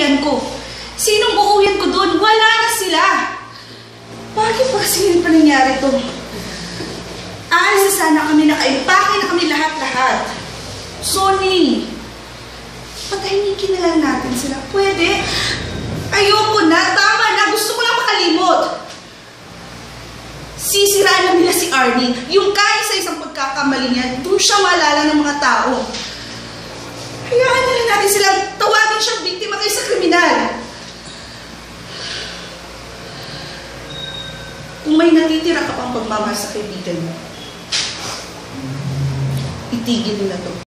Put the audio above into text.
uuwian ko. Sinong uuwian ko doon? Wala na sila. Bakit pa kasi pa nangyari to? Alis na sana kami, nakaimpake na kami lahat-lahat. Sonny, patahimikin na lang natin sila. Pwede? Ayoko na, tama na, gusto ko lang makalimot. Sisiraan na nila si Arnie. Yung kaisa-isang pagkakamali niya, doon siya maalala ng mga tao. Hayaan na lang natin sila, tawagin siyang biktima kaysa kriminal. Kung may natitira ka pang pagmamahal sa kaibigan mo, itigil mo na to.